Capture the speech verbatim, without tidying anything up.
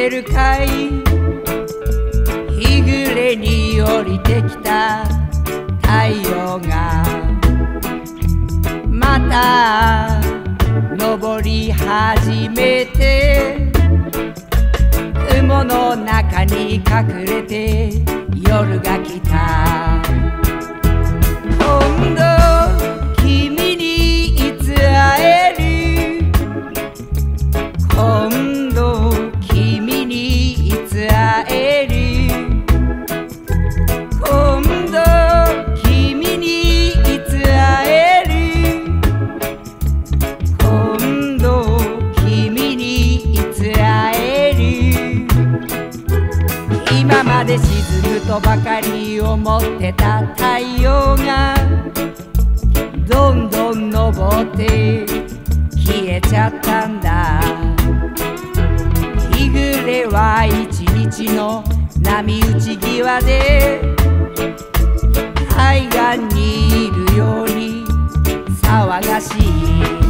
てるかい、日暮れに降りてきた太陽がまた昇り始めて、雲の中に隠れて夜が来た。今度君にいつ会える、今度君にいつ会える、今度君にいつ会える、今度君にいつ会える。今まで沈むとばかり思ってた太陽がどんどん昇って消えちゃったんだ。日暮れは一日の波打ち際で海岸にいるように騒がしい。